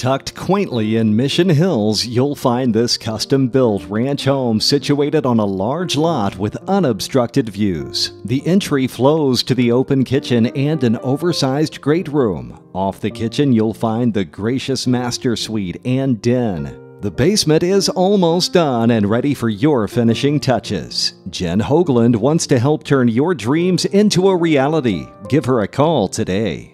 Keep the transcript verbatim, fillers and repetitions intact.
Tucked quaintly in Mission Hills, you'll find this custom-built ranch home situated on a large lot with unobstructed views. The entry flows to the open kitchen and an oversized great room. Off the kitchen, you'll find the gracious master suite and den. The basement is almost done and ready for your finishing touches. Jen Hoaglund wants to help turn your dreams into a reality. Give her a call today.